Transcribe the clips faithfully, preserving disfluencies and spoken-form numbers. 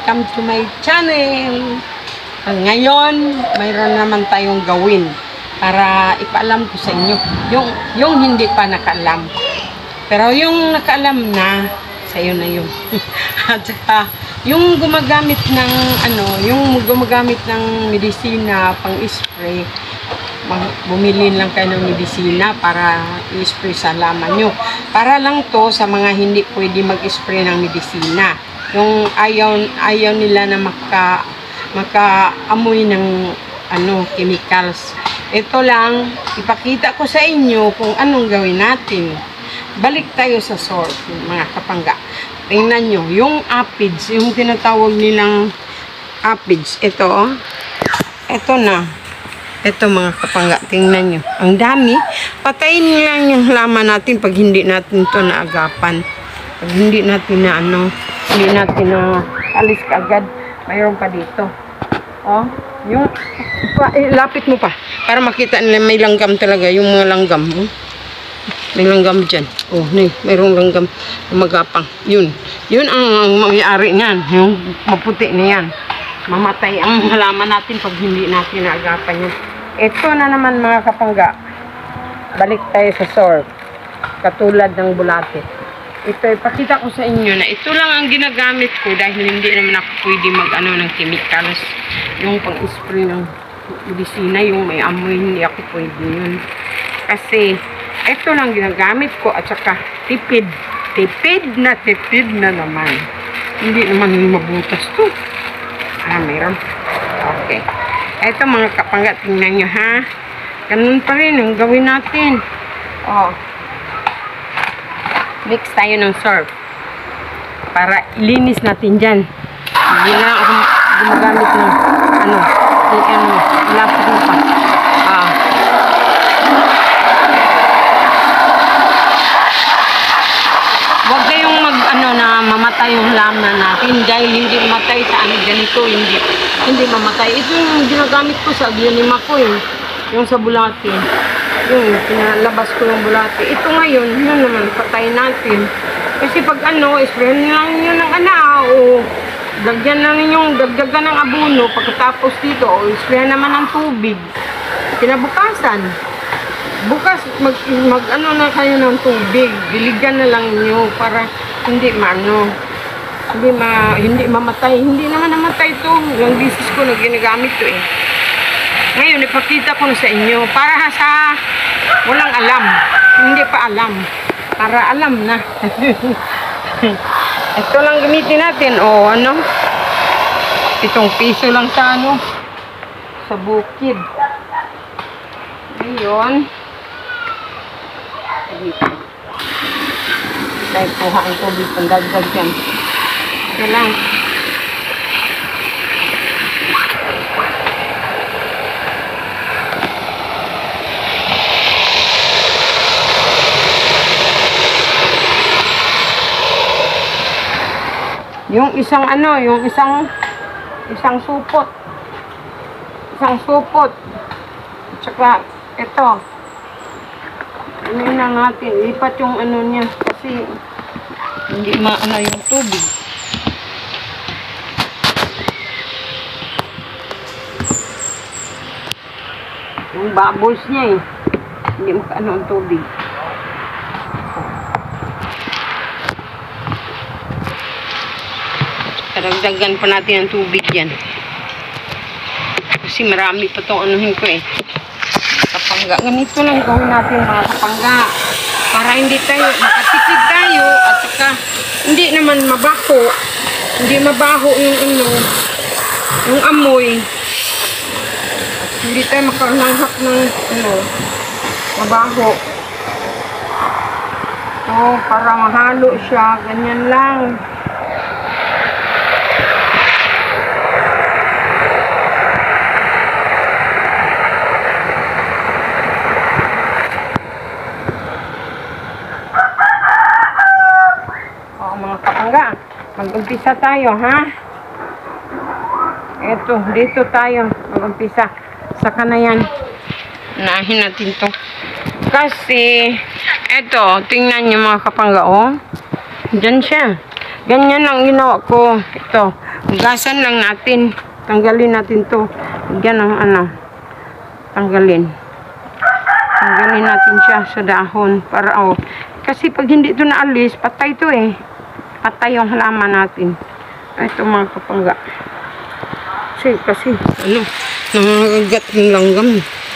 welcome to my channel. Ngayon, mayroon naman tayong gawin para ipaalam ko sa inyo. Yung, yung hindi pa nakaalam. Pero yung nakaalam na, sa iyo na yun. At saka, yung gumagamit ng, ano, yung gumagamit ng medisina pang-spray, bumili lang kayo ng medisina para i-spray sa halaman nyo. Para lang to sa mga hindi pwede mag-spray ng medisina. Yung ayaw, ayaw nila na maka, maka-amoy ng ano, chemicals. Ito lang, ipakita ko sa inyo kung anong gawin natin. Balik tayo sa source, mga kapangga. Tingnan nyo, yung aphids, yung tinatawag nilang aphids. Ito, oh. Ito na. Ito mga kapangga, tingnan nyo. Ang dami. Patayin lang yung halaman natin pag hindi natin ito naagapan. Pag hindi natin na ano, hindi natin na alis ka agad. Mayroon pa dito. Oh, yung, pa, eh, lapit mo pa. Para makita nila may langgam talaga. Yung mga langgam. Oh. May langgam dyan. Oh, may, mayroong langgam magapang. Yun. Yun ang, ang may-ari niyan. Yung maputi niyan. Mamatay ang halaman natin pag hindi natin naagapan yun. Ito na naman mga kapangga. Balik tayo sa source. Katulad ng bulate. Ito, ipakita ko sa inyo na ito lang ang ginagamit ko dahil hindi naman ako pwede mag-ano ng chemicals. Yung pang-spray ng medisina, yung may amoy, hindi ako pwede yun. Kasi, ito lang ginagamit ko at saka tipid. Tipid na tipid na naman. Hindi naman mabutas to. Ah, mayroon. Okay. Ito mga kapangga, tingnan nyo ha. Ganun pa rin yung gawin natin. Oh. Mix tayo ng surf. Para ilinis natin dyan. Hindi na ako gumagamit ng ano. Yung ano. Lapit mo pa. Ah. Huwag kayong mag ano na mamatay yung halaman natin dahil hindi mamatay sa ano ganito, hindi hindi mamatay. Ito yung ginagamit ko sa aglonema ko eh. Yung sa bulate. Yung pinalabas ko yung bulate. Ito ngayon, yun naman, patay natin. Kasi pag ano, spray lang nyo ng ana o dagyan lang ninyong dagdagan ng abono pagkatapos dito o spray naman ng tubig. Kinabukasan. Bukas mag, mag ano na kayo ng tubig. Diligan na lang niyo para hindi maano. Hindi ma hindi mamatay. Hindi naman namatay to. Ilang bisis ko na ginagamit to eh. Ngayon ipakita ko na sa inyo para sa walang alam. Hindi pa alam. Para alam na. Ito lang gamitin natin o ano. Itong piso lang sa ano sa bukid. Ngayon dahil kuha ang tubig pandagdag dyan. Ito lang. Yung isang ano, yung isang isang supot. Isang supot. At saka ito. Ano na natin, lipat yung ano niya kasi hindi maano yung tubig. Yung bubbles niya eh. Hindi makaano ang tubig. Karagdagan pa natin ang tubig yan. Kasi marami pa itong anuhin ko eh. Kapangga. Ganito lang gawin natin mga kapangga. Para hindi tayo, makatipid tayo at saka hindi naman mabaho. Hindi mabaho yung ano, yung amoy. Hindi tayo makalanghap ng ano, mabaho. So, para mahalo siya, ganyan lang. Mag-umpisa tayo, ha? Eto, dito tayo. Mag-umpisa. Saka na yan. Unahin natin to. Kasi, eto, tingnan nyo mga kapangga, oh. Diyan siya. Ganyan lang ginawa ko. Ito. Hugasan lang natin. Tanggalin natin to. Yan ang ano. Tanggalin. Tanggalin natin siya sa dahon. Para oh. Kasi pag hindi ito naalis, patay to eh. Patay yung halaman natin. Ito mga kapangga. Kasi, kasi, ano, nangangagat yung langgam.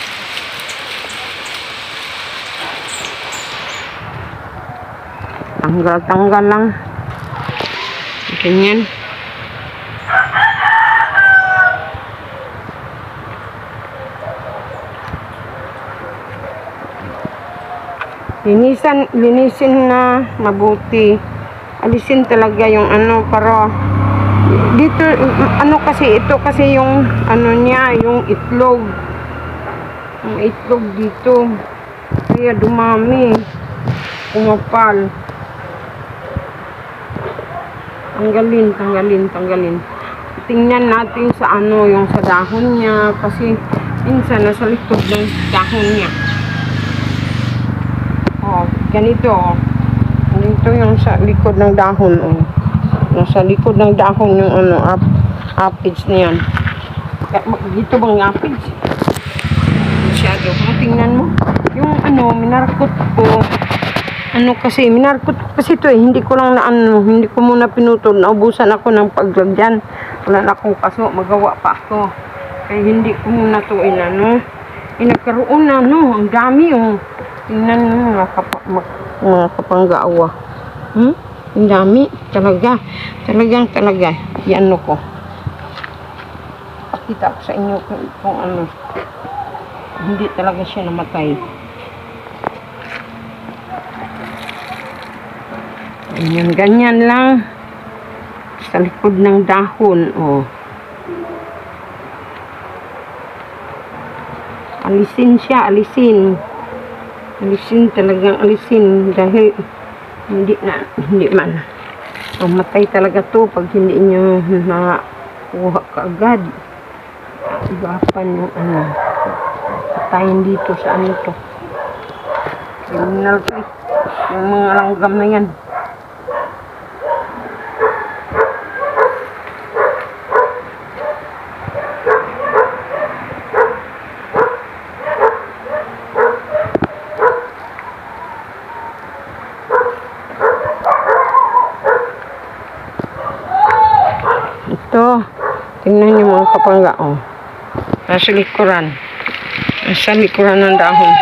Tanggal-tanggal lang. Ganyan. Linisan, linisin na mabuti. Alisin talaga yung ano, para dito, ano kasi, ito kasi yung, ano niya, yung itlog. Yung itlog dito. Kaya dumami. Kumapal. Tanggalin, tanggalin, tanggalin. Tingnan natin sa ano, yung sa dahon niya. Kasi, minsan, nasa likod ng dahon niya. Oh, ganito, oh. Ganito yung sa likod ng dahon, oh. Nasa likod ng dahon yung ano, ap aphids niyan. Dito bang aphids? Masyado. Oh, tingnan mo. Yung ano, minarkot ko. Ano kasi, minarkot ko kasi ito eh. Hindi ko lang na ano, hindi ko muna pinutol. Naubusan ako ng paglagyan. Wala na akong kaso, magawa pa ako. Kaya hindi ko muna ito inano. Eh, nagkaroon na, no. Ang dami, oh. Tingnan mo, mga, kapa, mga kapanggaawa. Hmm? Ang dami. Talaga. Talagang talaga. Yan ko. Pakita ko sa inyo kung, kung ano. Hindi talaga siya namatay. Ganyan, ganyan lang. Sa likod ng dahon, oh. Alisin siya, alisin. Alisin, talagang alisin. Dahil, hindi na, hindi man. Mamatay talaga to pag hindi nyo nakuha kaagad. Igapan yung ano. Patayin dito sa ano to. Criminal to eh. Yung mga langgam na yan. Ito, tingnan niyo mga kapangga, oh. Nasa likuran. Nasa likuran ng dahon.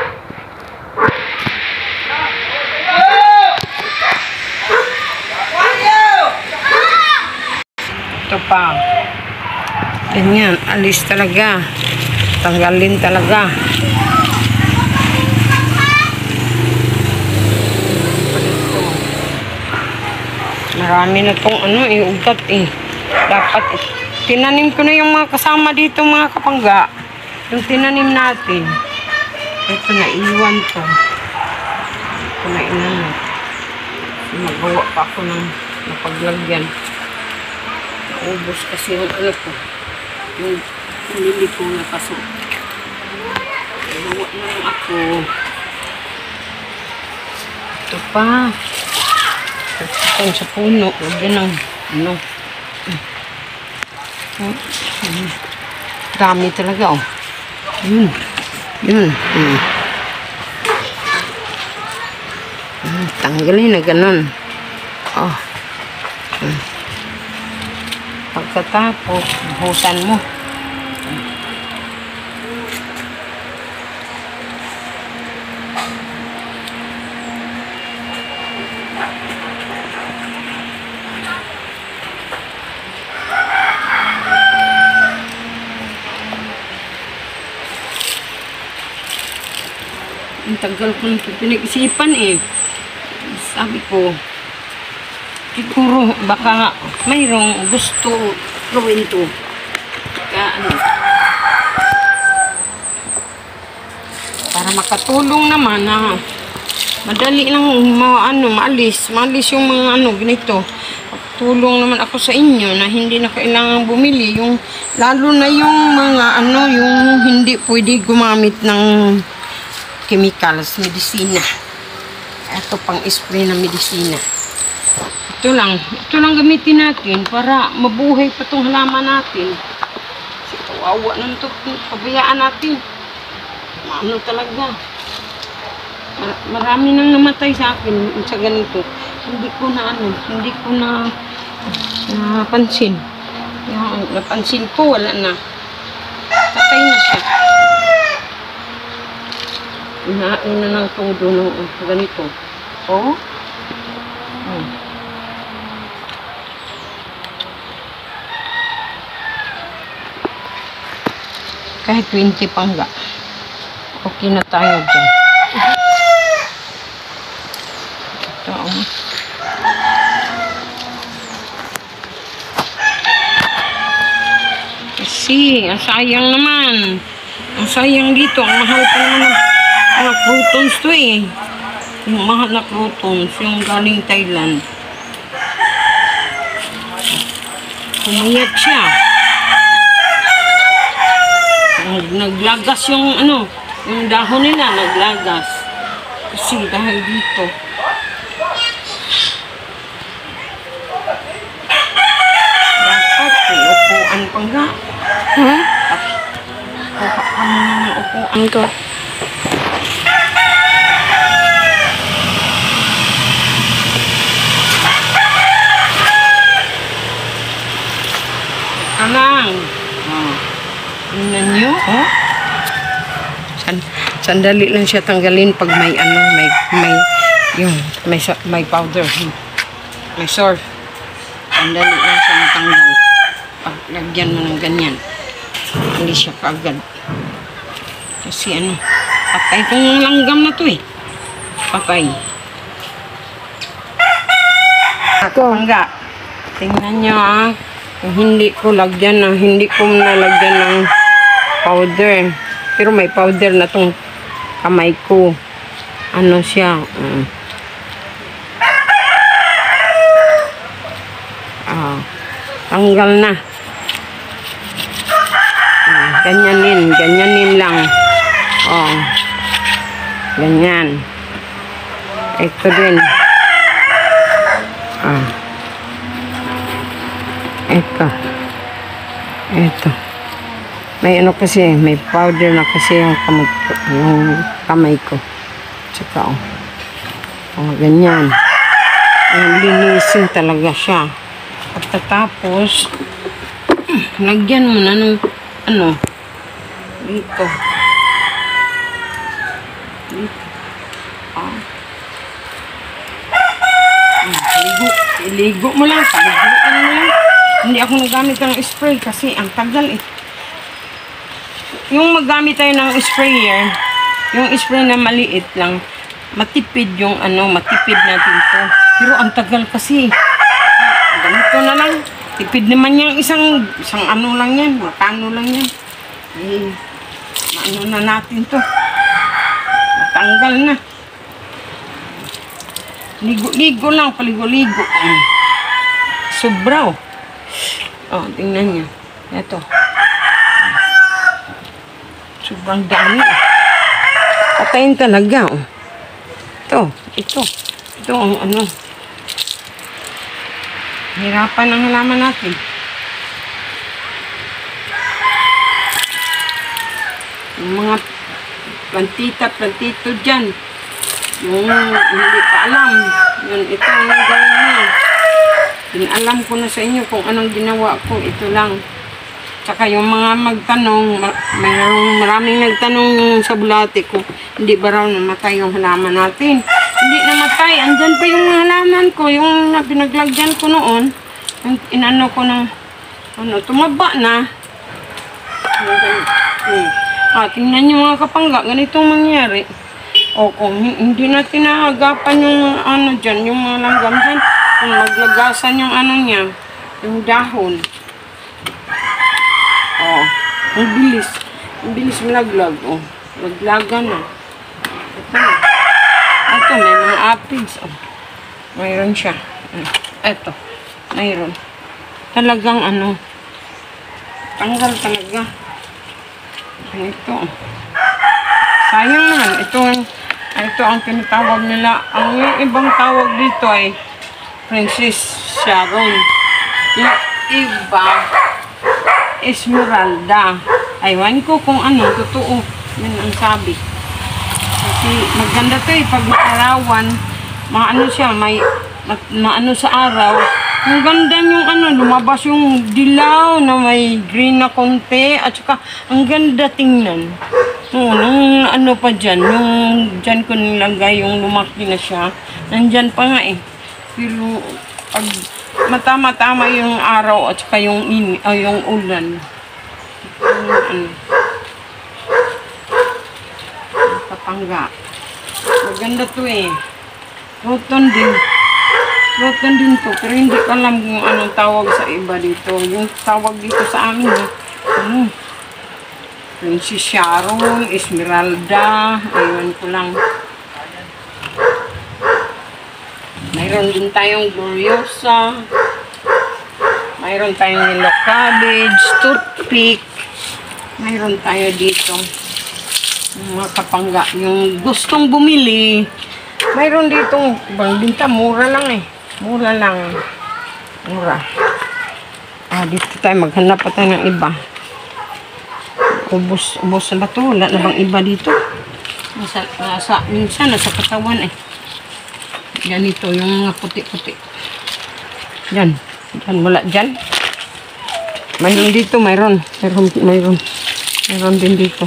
Ito pa. Ganyan, alis talaga. Tanggalin talaga. Marami na tong ano, eh, ugat eh. Dapat eh. Tinanim ko na yung mga kasama dito mga kapangga. Yung tinanim natin. Ito na, iwan to. Ito na inano. Magawa pa ako ng napaglagyan. Naubos kasi yung ano ko. Yung nilili ko na kaso. Magawa na lang ako. Ito pa. Ito sa puno. Huwag yan ang ano. Hmm. Hmm. Dami talaga, oh. Yun. Yun. Hmm. Hmm. Tanggalin na ganun. Oh. Hmm. Pagkatapos, buhusan mo. Hmm. Ang tagal ko nito pinag-isipan eh. Sabi ko, siguro baka mayroong gusto gawin to. Kaya ano, para makatulong naman na madali lang ma ano, maalis. Maalis yung mga ano, ganito. Tulong naman ako sa inyo na hindi na kailangan bumili. Yung, lalo na yung mga ano, yung hindi pwede gumamit ng chemicals, medisina. Ito pang spray na medisina. Ito lang. Ito lang gamitin natin para mabuhay pa itong halaman natin. Kasi kawawa naman ito. Pabayaan natin. Ano talaga. Mar marami nang namatay sa akin sa ganito. Hindi ko na ano. Hindi ko na napansin. Yung napansin ko, wala na. Patay na siya. Inain na ng todo ng ganito. Oh. Hmm. Kahit twenty pangga. Okay na tayo dyan. Ito. Kasi, ang sayang naman. Ang sayang dito. Ang mahal pa naman ng mga croutons to eh. Yung mahal na croutons. Yung galing Thailand. Pumayat siya. Naglagas yung ano, yung dahon nila naglagas. Kasi dahil dito. Dapat eh, upuan pa nga. Ha? Kuha ka muna ng upuan ko. Alang. Oh. Tingnan nyo, oh. San, sandali lang siya tanggalin pag may ano, may, may, yung, may, may powder. May surf. Sandali lang siya matanggal. Pag lagyan mo ng ganyan. Hindi siya kaagad. Kasi ano, patay kong langgam na to eh. Patay. Ako, hangga. Tingnan nyo ah. Kung hindi ko lagyan na, hindi ko nalagyan ng powder. Pero may powder na tong kamay ko. Ano siya? Um, ah, tanggal na. Ah, ganyanin, ganyanin lang. Oh. Ganyan. Ito din. Ah. Ito. Ito. May ano kasi, may powder na kasi yung kamay ko. Yung kamay ko. Tsaka, oh. Oh, ganyan. Yung linisin talaga siya. At tapos, lagyan mo na ng, ano, dito. Dito. Ah. Iligo. Iligo mo lang. Paliguan mo lang. Hindi ako nagamit ng spray kasi ang tagal eh. Yung magamit tayo ng sprayer, yung spray na maliit lang, matipid yung ano, matipid natin to. Pero ang tagal kasi. Ganito na lang. Tipid naman yung isang, isang ano lang yan, matano lang yan. Eh, maano na natin to. Matanggal na. Ligo-ligo lang, paligo-ligo. Sobra oh. Oh, tingnan niyo. Ito. Sobrang dami. Patayin talaga, oh. Ito, ito. Ito ang ano. Hirapan ang halaman natin. Yung mga plantita, plantito dyan. Yung hindi pa alam. Yun, ito ang gawin niya. Alam ko na sa inyo kung anong ginawa ko. Ito lang. Tsaka yung mga magtanong, mayroong maraming nagtanong sa bulate ko, hindi ba raw namatay yung halaman natin? Hindi namatay. Andyan pa yung halaman ko, yung pinaglagyan ko noon. Yung inano ko ng, ano, tumaba na. Hmm. Ah, tingnan nyo mga kapangga, ganitong mangyari. O kung hindi natin naagapan yung ano dyan, yung mga langgam dyan, kung maglagasan yung ano niya, yung dahon. Oh, ang bilis. Ang bilis malaglag. Oh, laglagan na. Ito na. Ito, may mga aphids. Oh, mayroon siya. Ito, mayroon. Talagang ano, tanggal talaga. Ito. Sayang naman. Ito, ito ang tinatawag nila. Ang ibang tawag dito ay Princess Sharon. Yung iba, Esmeralda. Aywan ko kung ano, totoo. Yun ang sabi. Kasi maganda to eh, pag maarawan, maano siya, may, ma, maano sa araw. Ang ganda yung ano, lumabas yung dilaw na may green na konti. At saka, ang ganda tingnan. Oo, nung ano pa dyan, yung dyan ko nilagay, yung lumaki na siya. Nandyan pa nga eh. Pero, pag matama-tama yung araw at saka yung, in, uh, yung ulan. Yung ano. Kapangga. Maganda to eh. Roton din. Roton din to. Pero hindi ko alam kung anong tawag sa iba dito. Yung tawag dito sa amin eh. Ano? Princess Sharon, Esmeralda. Ayun ko lang. Mayroon din tayong Gloriosa. Mayroon tayong yellow cabbage, toothpick. Mayroon tayo dito. Yung mga kapangga. Yung gustong bumili. Mayroon dito. Ibang binta. Mura lang eh. Mura lang. Mura. Ah, dito tayo. Maghanap pa tayo ng iba. Ubus, ubus na ba ito? Wala na bang iba dito? Nasa, nasa, minsan nasa katawan eh. Ganito, yung mga puti-puti. Yan. Yan, wala dyan. Mayroon dito, mayroon. Mayroon, mayroon. Mayroon din dito.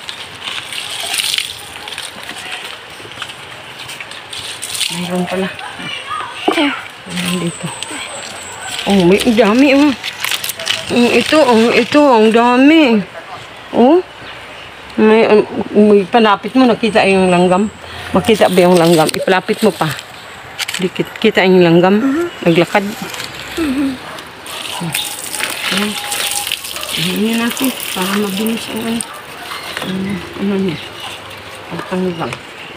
Mayroon pala. Mayroon dito. Oh, may dami oh. Oh, ito, oh, ito, ang dami. Oh. May, um, may palapit mo, nakita yung langgam. Makita ba yung langgam? Ipalapit mo pa. Dikit, kita yung langgam. Uh-huh. Naglakad. Uh-huh. Ayan. Ayan natin. Para mabilis ang ano. Um, ano niya. Pagtanggal.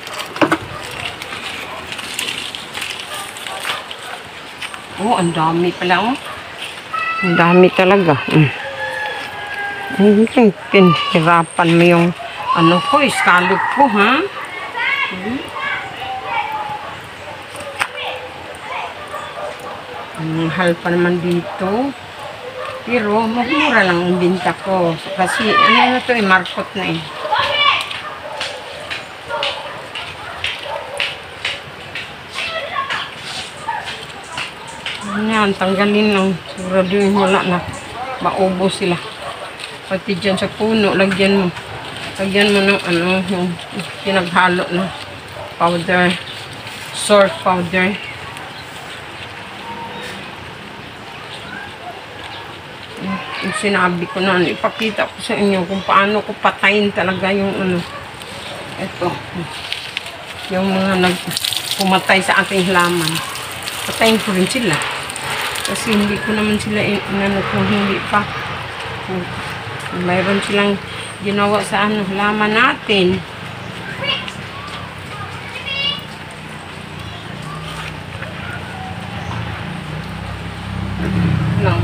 Oh, ang dami pala oh. Ang dami talaga. Mm. Hindi, pinhirapan mo yung ano ko, scallop ko, ha? Hmm. Ang mahal pa naman dito. Pero, mura lang ang binta ko. Kasi, ano na to eh, markot na eh. Yan, tanggalin lang. Sigurado yung wala na. Maubos sila. Pati dyan sa puno, lagyan mo. Lagyan mo ng ano, yung pinaghalo na powder. Salt powder. Yung sinabi ko na, ipakita ko sa inyo kung paano ko patayin talaga yung ano. Ito. Yung mga nagpumatay sa ating halaman. Patayin ko rin sila. Kasi hindi ko naman sila inano kung hindi pa. Mayroon silang ginawa sa ano, halaman natin. Lang.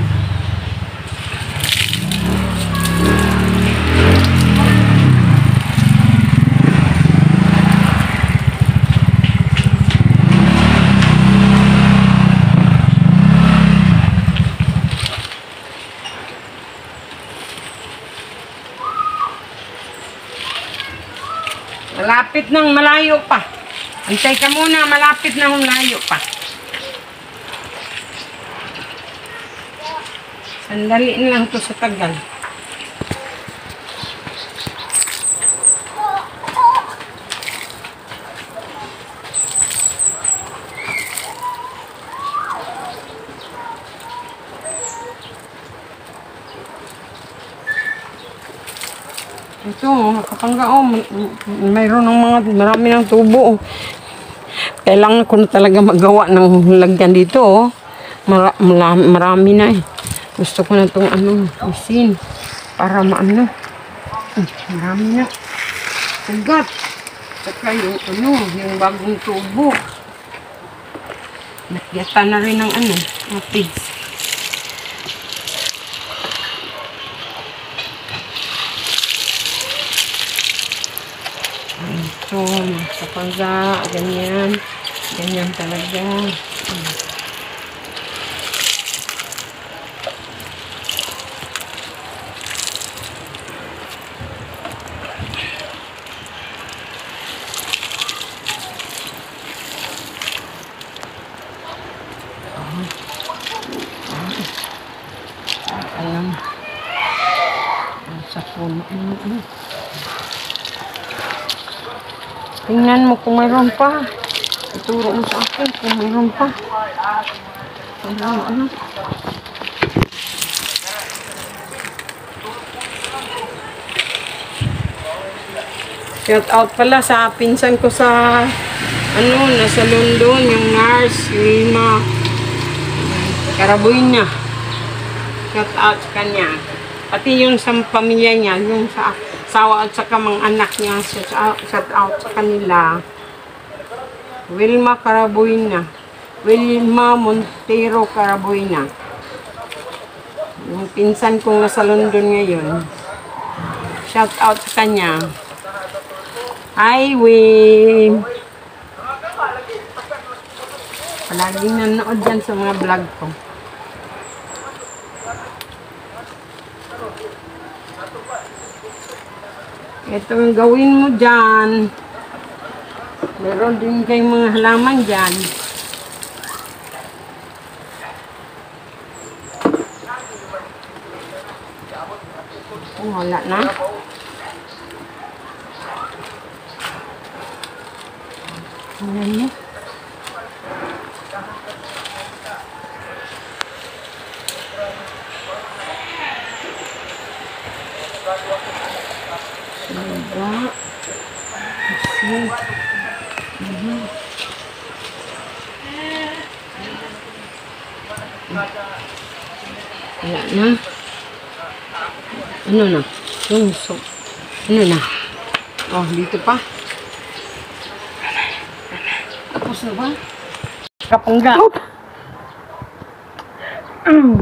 Malapit nang malayo pa. Antay ka muna, malapit nang malayo pa. Sandali lang to sa tagal. Ito, kapangga, oh, mayroon ng mga, marami ng tubo. Oh. Kailangan ko na talaga magawa ng lagyan dito, oh. Mara, marami, marami na eh. Gusto ko na itong, ano, isin. Para maano. Marami na. Sagat. Saka yung, ano, yung bagong tubo. Nagyata na rin ng, ano, apids. Ito, kapangga, ganyan. Ganyan talaga. Ano, ano, ano. Tingnan mo kung mayroon pa. Ituro mo sa akin kung mayroon pa. Ano, ano. Shout out pala sa pinsan ko sa ano, nasa London, yung nurse, Wilma Carabuena. Shout out sa kanya. Pati yung sa pamilya niya, yung sa asawa at saka mga anak niya, shout out, shout out sa kanila. Wilma Carabuena. Wilma Montero Carabuena. Yung pinsan kong nasa London ngayon. Shout out sa kanya. Hi, Wim. Palaging nanonood dyan sa mga vlog ko. Ito yung gawin mo dyan. Meron din kayong mga halaman dyan. Oh, wala na. Wala na. Diba? Kasi, diba? Wala na. Ano na? Yung so. Ano na? Oh, dito pa. Tapos na ba? Kapangga. Mm.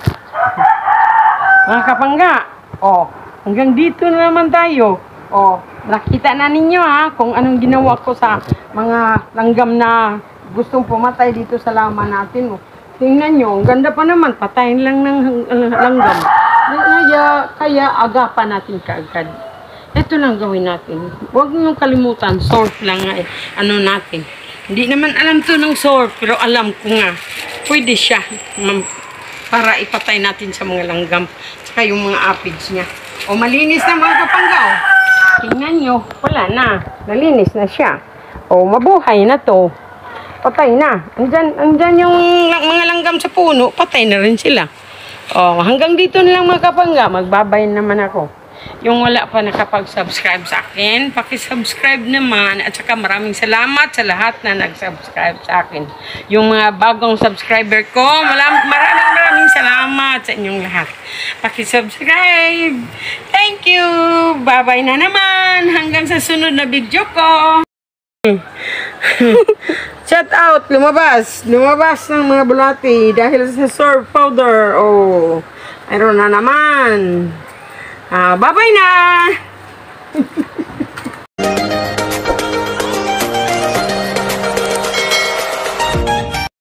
Mga kapangga. Oh, hanggang dito na naman tayo. Oh, nakita na ninyo ha kung anong ginawa ko sa mga langgam na gustong pumatay dito sa laman natin. Oh. Tingnan nyo, ang ganda pa naman, patayin lang ng uh, langgam. Kaya, kaya agapan natin kaagad. Ito lang gawin natin. Huwag nyo kalimutan, sort lang eh, ano natin. Hindi naman alam to ng sort, pero alam ko nga, pwede siya para ipatay natin sa mga langgam, saka yung mga aphids niya. O malinis na mga kapangga. O. Tingnan nyo, wala na. Nalinis na siya. O mabuhay na to. Patay na. Andyan, andyan yung mga langgam sa puno, patay na rin sila. O, hanggang dito na lang mga kapangga. Magbabay naman ako. Yung wala pa nakapag-subscribe sa akin, paki-subscribe naman. At saka maraming salamat sa lahat na nag-subscribe sa akin. Yung mga bagong subscriber ko, maraming maraming, maraming salamat sa inyong lahat. Paki-subscribe. Thank you. Bye-bye na naman. Hanggang sa sunod na video ko. Shout out, lumabas. Lumabas ng mga bulati dahil sa surf powder. Oh, mayroon na naman. Ah, bye-bye na.